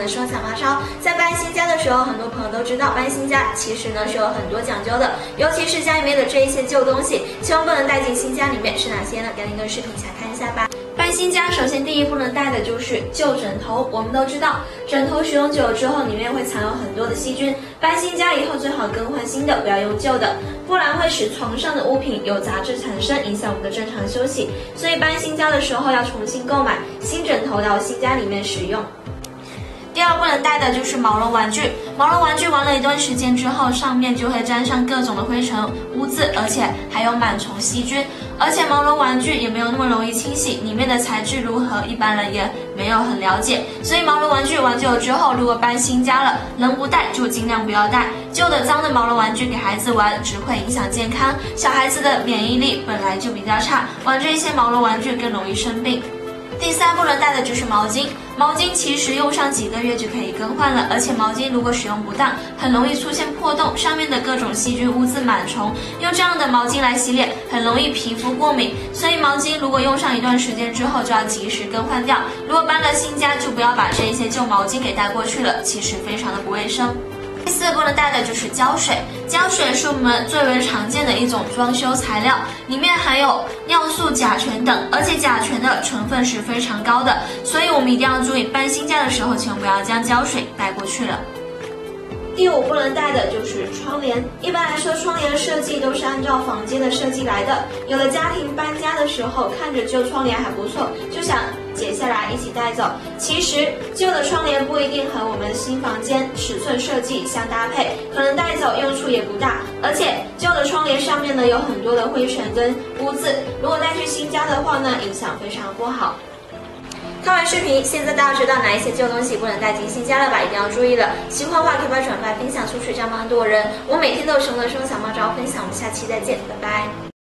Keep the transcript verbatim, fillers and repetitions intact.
的收藏马超。在搬新家的时候，很多朋友都知道，搬新家其实呢是有很多讲究的，尤其是家里面的这一些旧东西，千万不能带进新家里面，是哪些呢？跟您跟视频一起来看一下吧。搬新家，首先第一不能带的就是旧枕头。我们都知道，枕头使用久了之后，里面会藏有很多的细菌。搬新家以后，最好更换新的，不要用旧的，不然会使床上的物品有杂质产生，影响我们的正常休息。所以搬新家的时候要重新购买新枕头到新家里面使用。第二不能带的就是毛绒玩具，毛绒玩具玩了一段时间之后，上面就会沾上各种的灰尘、污渍，而且还有螨虫、细菌。而且毛绒玩具也没有那么容易清洗，里面的材质如何，一般人也没有很了解。所以毛绒玩具玩久了之后，如果搬新家了，能不带就尽量不要带。旧的脏的毛绒玩具给孩子玩，只会影响健康。小孩子的免疫力本来就比较差，玩这些毛绒玩具更容易生病。第三不能带的就是毛巾，毛巾其实用上几个月就可以更换了，而且毛巾如果使用不当，很容易出现破洞，上面的各种细菌、污渍、螨虫，用这样的毛巾来洗脸，很容易皮肤过敏。所以毛巾如果用上一段时间之后，就要及时更换掉。如果搬了新家，就不要把这一些旧毛巾给带过去了，其实非常的不卫生。第四不能带的就是胶水，胶水是我们最为常见的一种装修材料，里面含有尿素、甲醛等，而且甲醛的成分是非常高的，所以我们一定要注意，搬新家的时候千万不要将胶水带过去了。第五不能带的就是窗帘。一般来说，窗帘设计都是按照房间的设计来的。有的家庭搬家的时候，看着旧窗帘还不错，就想解下来一起带走。其实旧的窗帘不一定和我们新房间尺寸设计相搭配，可能带走用处也不大。而且旧的窗帘上面呢有很多的灰尘跟污渍，如果带去新家的话呢，影响非常不好。看完视频，现在大家知道哪一些旧东西不能带进新家了吧？一定要注意了。喜欢的话可以把转发分享出去，这样帮更多人。我每天都有什么的收藏猫招分享，我们下期再见，拜拜。